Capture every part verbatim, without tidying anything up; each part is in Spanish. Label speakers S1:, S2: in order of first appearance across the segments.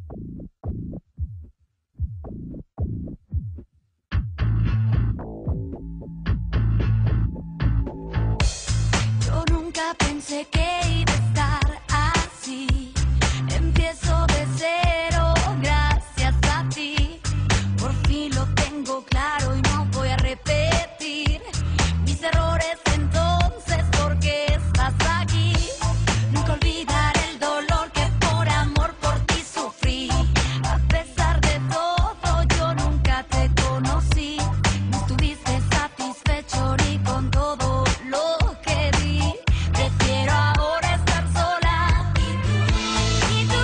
S1: Yo nunca pensé que iba a estar así. Empiezo de cero, gracias a ti. Por fin lo tengo claro y no voy a repetir mis errores entonces, porque estás aquí. Nunca olvidaré el dolor que por amor por ti sufrí. A pesar de todo, yo nunca te conocí. No estuviste satisfecho ni con todo lo que di. Prefiero ahora estar sola. Y tú, y tú,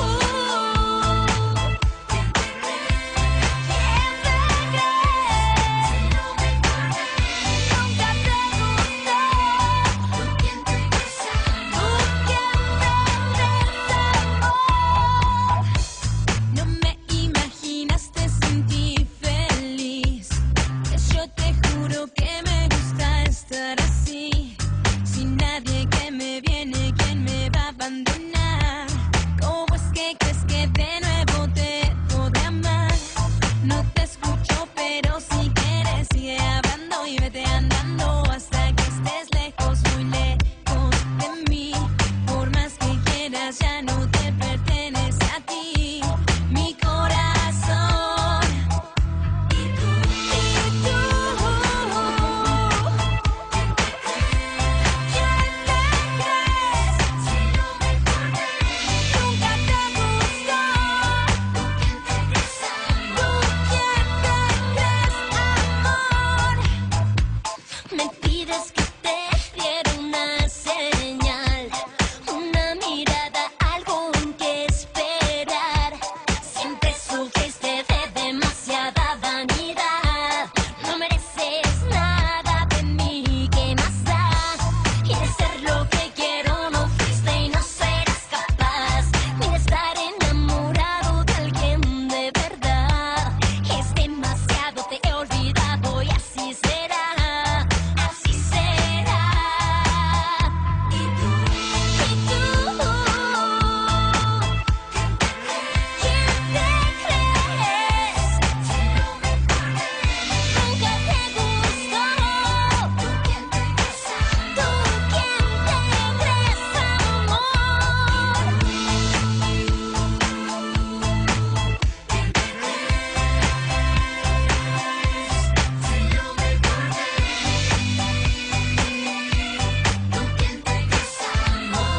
S1: ¿quién te crees? ¿Quién te crees? Si no me conoces, nunca te gustó. ¿Tú quién te crees? ¿Tú quién te crees, amor? No me imaginaste sin ti feliz. Que yo te juro que me gusta estar así. Sin nadie que me viene, ¿quién me va a abandonar? ¿Cómo es que crees que de nuevo te podré amar? No te escucho, pero si quieres sigue hablando y vete andando hasta que estés lejos, muy lejos de mí. Por más que quieras ya no te pertenece a ti mi corazón. Y tú, y tú, ¿quién te crees? ¿Quién te crees? Si no me conoces, nunca te gustó. ¿Tú quién te crees? ¿Tú quién te crees, amor? Me pides que te diera una señal, una mirada, algo en que esperar. Siempre sufriste de demasiada vanidad. No mereces nada de mí, ¿qué más da? Quieres ser lo que quiero, no fuiste y no serás capaz ni de estar enamorado de alguien de verdad. Es demasiado, te he olvidado y así será, así será. Y tú, y tú, ¿quién te crees? Si no me conoces, nunca te gustó. ¿Tú quién te crees? ¿Tú quién te crees, amor? ¿Quién te crees? Si no me conoces, ¿tú quién te crees, amor?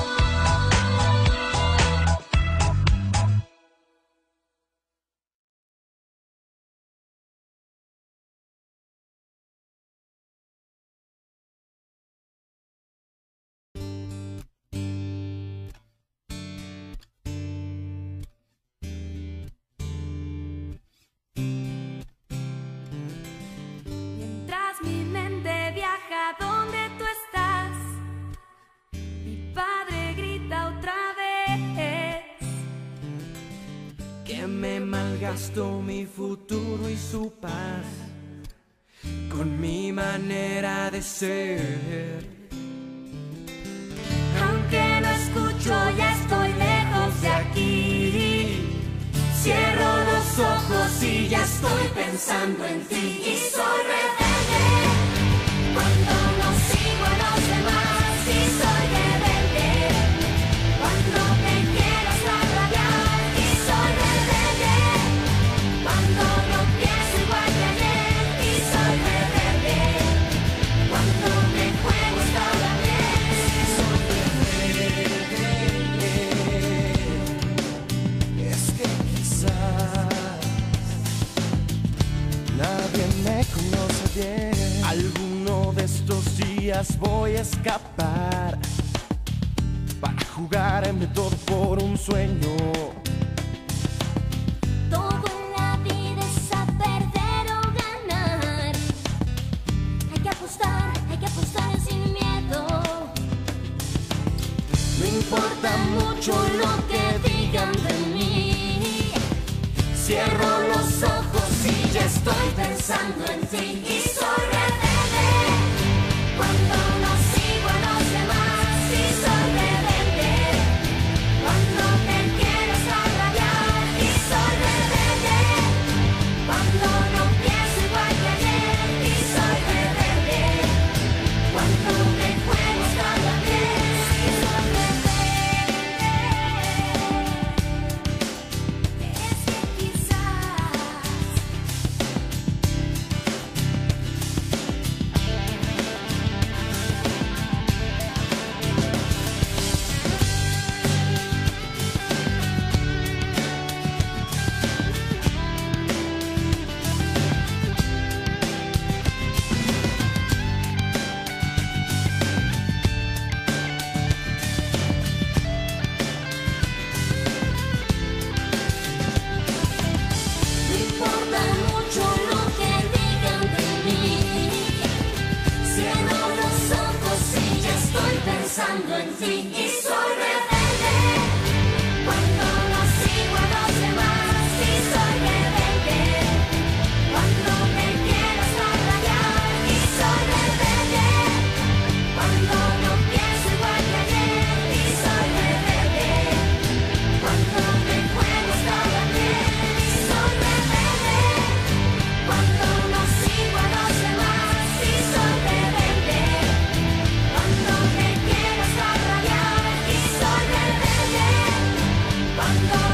S1: Mientras mi mente viaja donde tú estás, mi padre grita otra vez
S2: Que me malgastó mi futuro y su paz con mi manera de ser.
S1: aunque no escucho, ya estoy lejos de aquí. Cierro los ojos y ya estoy pensando en ti. Y soy rebelde cuando no sigo a los demás. Y soy rebelde cuando te quiero hasta rabiar. Y soy rebelde cuando no pienso igual que ayer. Y soy rebelde cuando me juego hasta la piel. Soy
S2: rebelde. Es que quizás nadie me conoce bien. Alguno de estos días voy a escapar para jugarme todo por un sueño.
S1: todo en la vida es a perder o ganar. Hay que apostar, hay que apostar sin miedo.
S2: No importa mucho lo que digan de mí.
S1: Cierro los ojos y ya estoy pensando en ti. Y soy rebelde cuando no sigo a los demás. Y soy rebelde cuando te quiero hasta rabiar. Cuando